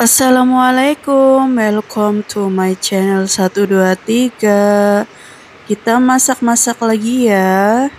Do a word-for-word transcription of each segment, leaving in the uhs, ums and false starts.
Assalamualaikum, welcome to my channel satu dua tiga. Kita masak-masak lagi ya.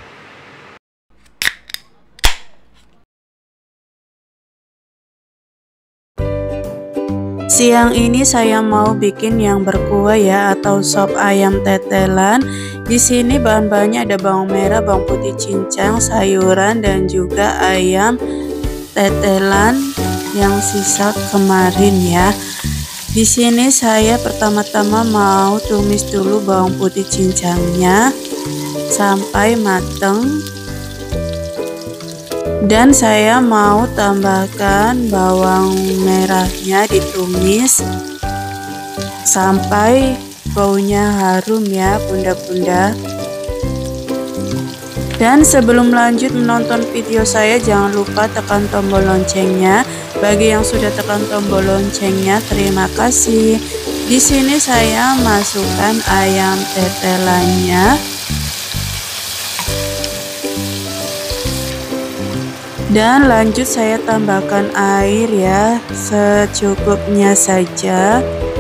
Siang ini saya mau bikin yang berkuah ya, atau sop ayam tetelan. Di sini bahan-bahannya ada bawang merah, bawang putih cincang, sayuran, dan juga ayam tetelan yang sisa kemarin ya. Di sini saya pertama-tama mau tumis dulu bawang putih cincangnya sampai mateng. Dan saya mau tambahkan bawang merahnya ditumis sampai baunya harum ya bunda-bunda. Dan sebelum lanjut menonton video saya, jangan lupa tekan tombol loncengnya. Bagi yang sudah tekan tombol loncengnya, terima kasih. Di sini saya masukkan ayam tetelannya. Dan lanjut saya tambahkan air ya, secukupnya saja.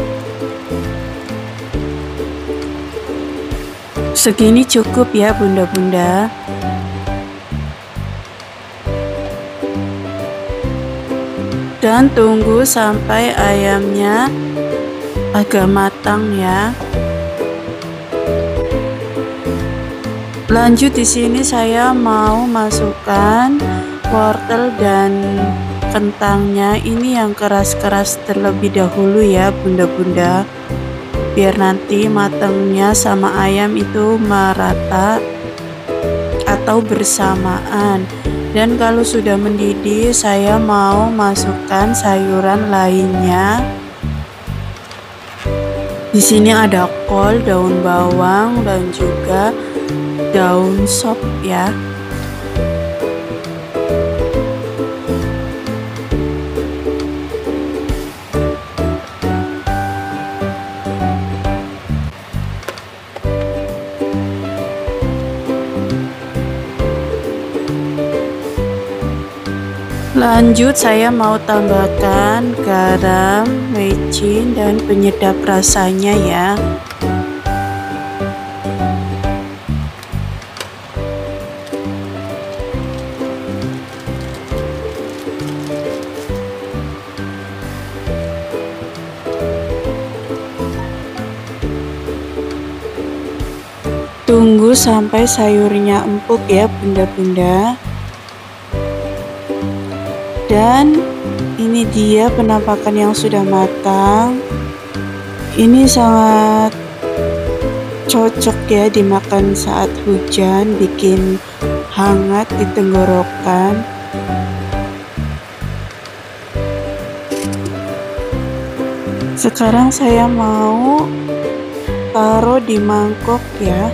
Segini cukup ya bunda-bunda. Dan tunggu sampai ayamnya agak matang ya. Lanjut di sini saya mau masukkan wortel dan kentangnya, ini yang keras-keras terlebih dahulu ya bunda-bunda, biar nanti matangnya sama ayam itu merata atau bersamaan. Dan kalau sudah mendidih, saya mau masukkan sayuran lainnya. Di sini ada kol, daun bawang, dan juga daun sop ya. Lanjut saya mau tambahkan garam, micin, dan penyedap rasanya ya. Tunggu sampai sayurnya empuk ya bunda-bunda. Dan ini dia penampakan yang sudah matang. Ini sangat cocok ya dimakan saat hujan, bikin hangat di tenggorokan. Sekarang saya mau taruh di mangkok ya.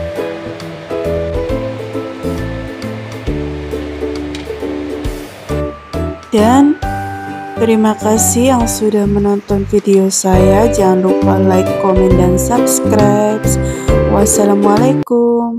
Dan terima kasih yang sudah menonton video saya. Jangan lupa like, komen, dan subscribe. Wassalamualaikum.